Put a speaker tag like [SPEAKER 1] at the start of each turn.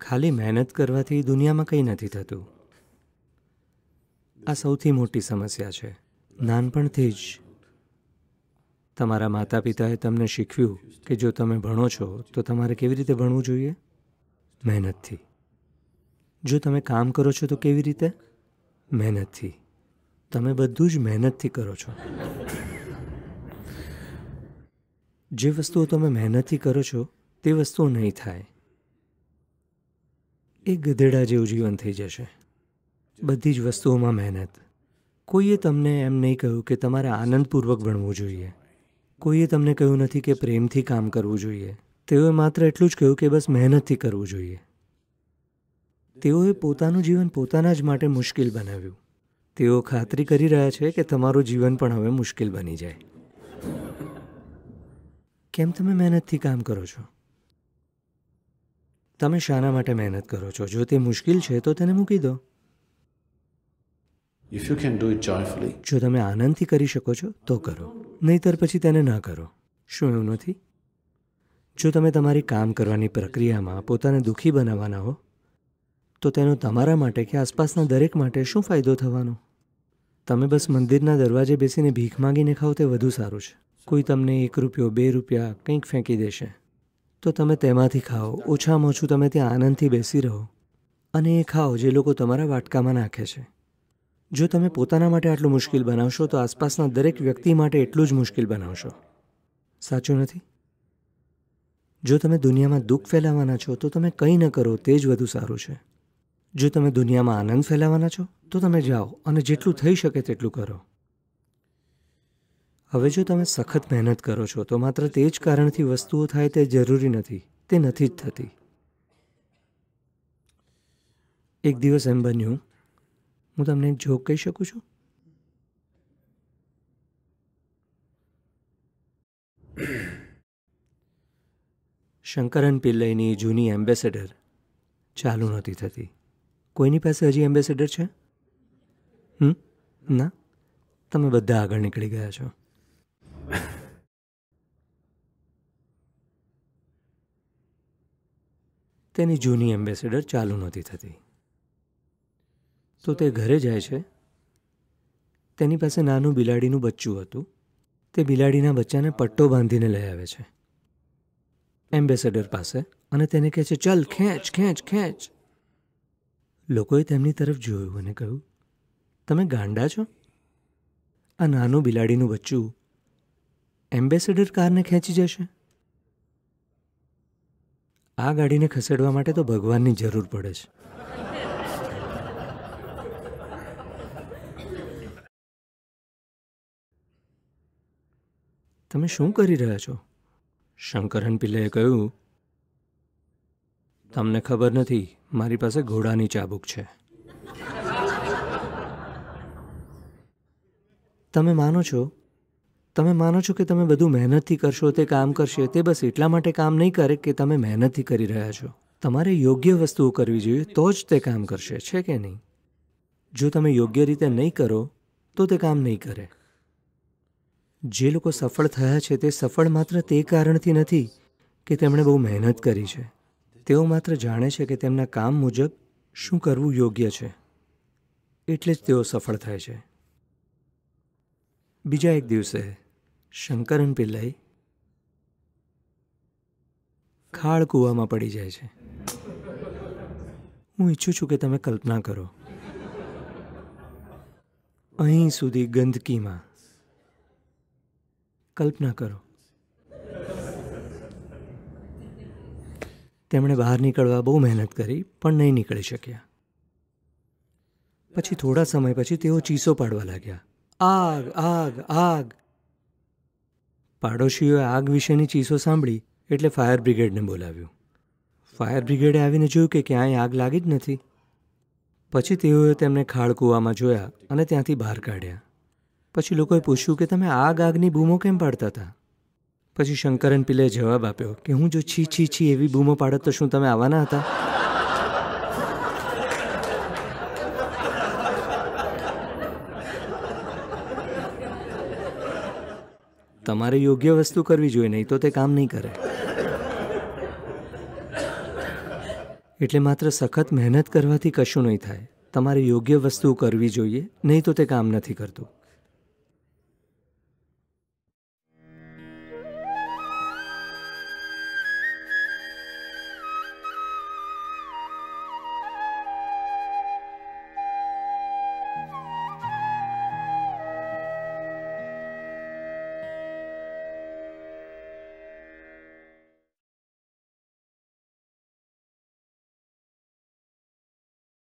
[SPEAKER 1] ખાલી મહેનત કરવાથી દુનિયામાં કંઈ નથી થતું. આ સૌથી મોટી સમસ્યા છે. નાનપણથી જ તમારા માતા પિતાએ તમને શીખવ્યું કે જો તમે ભણો છો તો તમારે કેવી રીતે ભણવું જોઈએ? મહેનતથી. જો તમે કામ કરો છો તો કેવી રીતે? મહેનતથી. તમે બધું જ મહેનતથી કરો છો. જે વસ્તુઓ તમે મહેનતથી કરો છો તે વસ્તુઓ નહીં થાય. એ ગધેડા જેવું જીવન થઈ જશે. બધી જ વસ્તુઓમાં મહેનત. કોઈએ તમને એમ નહીં કહ્યું કે તમારે આનંદપૂર્વક ભણવું જોઈએ. કોઈએ તમને કહ્યું નથી કે પ્રેમથી કામ કરવું જોઈએ. તેઓએ માત્ર એટલું જ કહ્યું કે બસ મહેનતથી કરવું જોઈએ. તેઓએ પોતાનું જીવન પોતાના જ માટે મુશ્કેલ બનાવ્યું. તેઓ ખાતરી કરી રહ્યા છે કે તમારું જીવન પણ હવે મુશ્કેલ બની જાય. કેમ તમે મહેનતથી કામ કરો છો? તમે શાના માટે મહેનત કરો છો? જો તે મુશ્કેલ છે તો તેને મૂકી દો.
[SPEAKER 2] If you can do it joyfully,
[SPEAKER 1] જો તમે આનંદથી કરી શકો છો તો કરો, નહીંતર પછી તેને ના કરો. શું એવું નથી? જો તમે તમારી કામ કરવાની પ્રક્રિયામાં પોતાને દુઃખી બનાવવાના હો તો તેનો તમારા માટે કે આસપાસના દરેક માટે શું ફાયદો થવાનો? તમે બસ મંદિરના દરવાજે બેસીને ભીખ માંગીને ખાઓ તે વધુ સારું છે. કોઈ તમને 1 રૂપિયો 2 રૂપિયા કંઈક ફેંકી દેશે તો તમે તેમાંથી ખાઓ. ઓછામાં ઓછું તમે ત્યાં આનંદથી બેસી રહો અને એ ખાઓ જે લોકો તમારા વાટકામાં નાખે છે. જો તમે પોતાના માટે આટલું મુશ્કેલ બનાવશો તો આસપાસના દરેક વ્યક્તિ માટે એટલું જ મુશ્કેલ બનાવશો. સાચું નથી? જો તમે દુનિયામાં દુઃખ ફેલાવવાના છો તો તમે કંઈ ન કરો તે જ વધુ સારું છે. જો તમે દુનિયામાં આનંદ ફેલાવવાના છો તો તમે જાઓ અને જેટલું થઈ શકે તેટલું કરો. હવે જો તમે સખત મહેનત કરો છો તો માત્ર તે જ કારણથી વસ્તુઓ થાય તે જરૂરી નથી. તે નથી જ થતી. એક દિવસ એમ બન્યું, હું તમને એક જોક કહી શકું છું? શંકરન પિલ્લઈની જૂની એમ્બેસેડર ચાલુ નહોતી થતી. કોઈની પાસે હજી એમ્બેસેડર છે? ના? તમે બધા આગળ નીકળી ગયા છો. તેની જૂની એમ્બેસેડર ચાલુ નહોતી થતી. તો તે ઘરે જાય છે. તેની પાસે નાનું બિલાડીનું બચ્ચું હતું. તે બિલાડીના બચ્ચાને પટ્ટો બાંધીને લઈ આવે છે એમ્બેસેડર પાસે અને તેને કહે છે, ચલ ખેંચ ખેંચ ખેંચ. લોકોએ તેમની તરફ જોયું અને કહ્યું, તમે ગાંડા છો? આ નાનું બિલાડીનું બચ્ચું એમ્બેસેડર કારને ખેંચી જશે? આ ગાડીને ખસેડવા માટે તો ભગવાનની જરૂર પડે છે. તમે શું કરી રહ્યા છો? શંકરન પિલ્લઈએ કહ્યું, તમને ખબર નથી, મારી પાસે ઘોડાની ચાબુક છે. તમે માનો છો કે તમે બધું મહેનતથી કરશો તે કામ કરશે. તે બસ એટલા માટે કામ નહીં કરે કે તમે મહેનતથી કરી રહ્યા છો. તમારે યોગ્ય વસ્તુઓ કરવી જોઈએ તો જ તે કામ કરશે, છે કે નહીં? જો તમે યોગ્ય રીતે નહીં કરો તો તે કામ નહીં કરે. જે લોકો સફળ થયા છે તે સફળ માત્ર તે કારણથી નથી કે તેમણે બહુ મહેનત કરી છે. તેઓ માત્ર જાણે છે કે તેમના કામ મુજબ શું કરવું યોગ્ય છે. એટલે જ તેઓ સફળ થાય છે. બીજા એક દિવસે શંકરન પિલ્લઈ ખાળ કૂવામાં પડી જાય છે. હું ઈચ્છું છું કે તમે કલ્પના કરો, અહીં સુધી ગંદકીમાં. કલ્પના કરો. તેમણે બહાર નીકળવા બહુ મહેનત કરી પણ નહીં નીકળી શક્યા. પછી થોડા સમય પછી તેઓ ચીસો પાડવા લાગ્યા, આગ આગ આગ. પાડોશીઓએ આગ વિશેની ચીસો સાંભળી એટલે ફાયર બ્રિગેડને બોલાવ્યું. ફાયર બ્રિગેડે આવીને જોયું કે ક્યાંય આગ લાગી જ નથી. પછી તેઓએ તેમને ખાળ કૂવામાં જોયા અને ત્યાંથી બહાર કાઢ્યા. પછી લોકોએ પૂછ્યું કે તમે આગની બૂમો કેમ પાડતા હતા? પછી શંકરન પિલ્લઈએ જવાબ આપ્યો કે હું જો છી છી છી એવી બૂમો પાડત તો શું તમે આવવાના હતા? તમારે યોગ્ય વસ્તુ કરવી જોઈએ, નહીં તો તે કામ નહીં કરે. એટલે માત્ર સખત મહેનત કરવાથી કશું નહીં થાય. તમારે યોગ્ય વસ્તુ કરવી જોઈએ, નહીં તો તે કામ નથી કરતું.